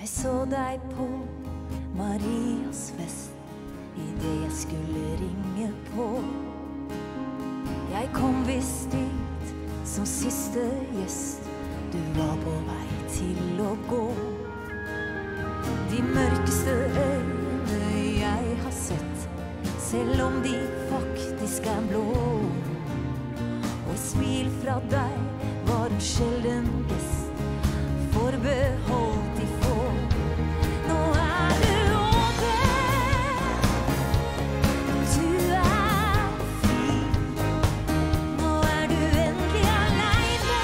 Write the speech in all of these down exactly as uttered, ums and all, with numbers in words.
Jeg så deg på Marias fest i det jeg skulle ringe på. Jeg kom visst dit som siste gjest. Du var på vei til å gå. De mørkeste øyne jeg har sett, selv om de faktisk er blå. Og et smil fra deg var en sjelden gest, forbeholdt de få. Nå er du over, du er fri. Nå er du endelig alene,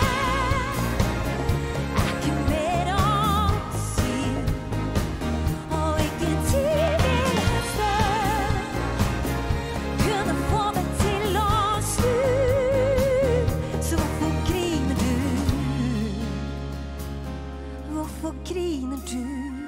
er ikke mer å si. Og ikke tid vil høste, kunne få deg til å snu. Så hvorfor griner du? Hvorfor griner du?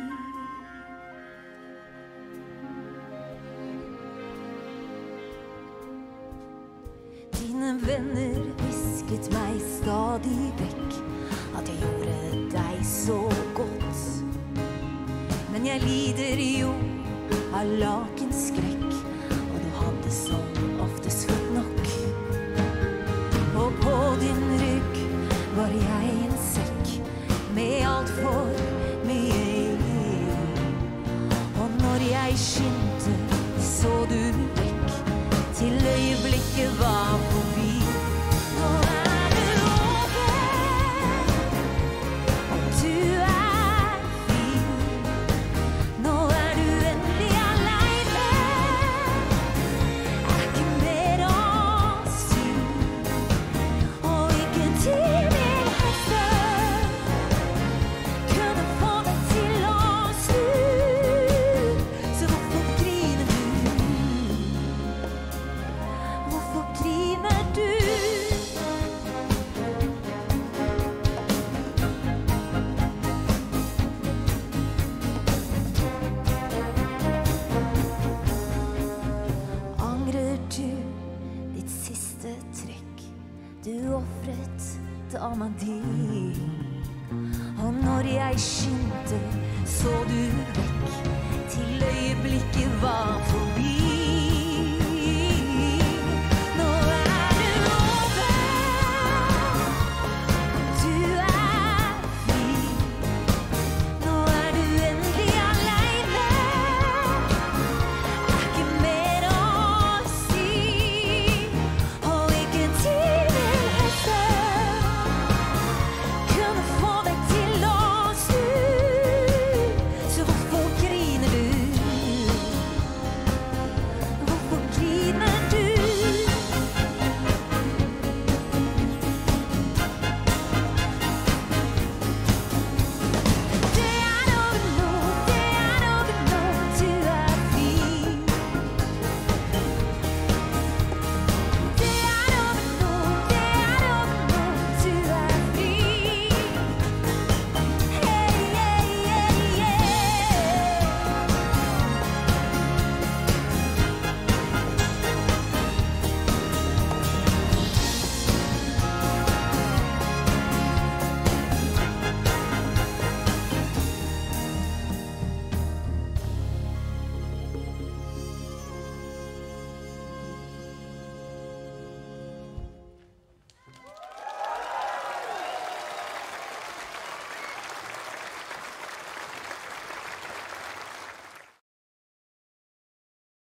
Dine venner hvisket meg stadig vekk at jeg gjorde deg så godt. Men jeg lider jo av lakenskrekk, og du hadde som oftest fått nok. Og på din rygg var jeg en sekk med alt for mye i. Og når jeg skynte, så du vekk, til øyeblikket var forbi. Nå er du over, du er fri. Nå er du endelig alene, er ikke mer å si. Og ikke tid vil høste, kunne få deg til å snu. Så hvorfor griner du? Hvorfor griner du? Angrer du ditt siste trekk? Du offret dama di. Og når jeg skynte, så du vekk, til øyeblikket var forbi.